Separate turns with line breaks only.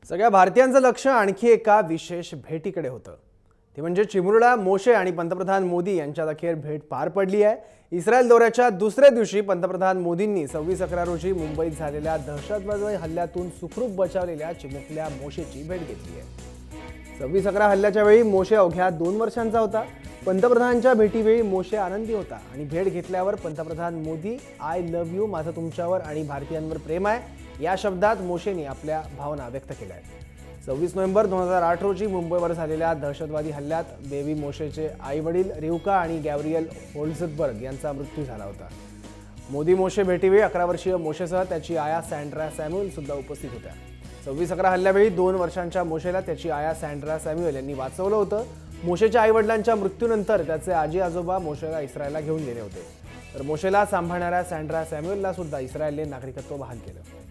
सगळ्या भारतीयांचं लक्ष आणखी एका विशेष भेटीकडे होतं। ते म्हणजे चिमुरडा मोशे आणि पंतप्रधान मोदी यांच्यात अखेर भेट पार पडली आहे। इस्रायल दौऱ्याच्या दुसऱ्या दिवशी पंतप्रधान मोदींनी 26/11 रोजी मुंबईत झालेल्या दहशतवादी हल्ल्यातून सुखरूप बचावलेल्या चिमुकल्या मोशेची भेट घेतली आहे। 26/11 हल्ल्याच्या वेळी मोशे अवघ्या 2 वर्षांचा होता। पंतप्रधानांच्या भेटीवेळी मोशे आनंदी होता आणि भेट घेतल्यावर पंतप्रधान मोदी आय लव्ह यू, माझं तुमच्यावर आणि भारतीयांवर प्रेम आहे या शब्दात मोशेंनी आपल्या भावना व्यक्त केल्या आहेत। 26 नोव्हेंबर 2008 रोजी मुंबईवर झालेल्या दहशतवादी हल्ल्यात बेबी मोशेचे आई-वडील रिवका आणि गॅब्रियल होल्झबर्ग यांचा मृत्यू झाला होता। मोदी मोशे भेटीवेळी 11 वर्षीय मोशेसह त्याची आया सँड्रा सॅम्युएल सुद्धा उपस्थित होत्या। 26/11 हल्ल्यावेळी 2 वर्षांच्या मोशेला त्याची आया सँड्रा सॅम्युएल यांनी वाचवलं होतं। मोशेच्या आई-वडिलांच्या मृत्यूनंतर त्याचे आजी-आजोबा मोशेला इस्रायलला घेऊन गेले होते, तर मोशेला सांभाळणाऱ्या सँड्रा सॅम्युएलला सुद्धा इस्रायलने नागरिकत्व बहाल केलं।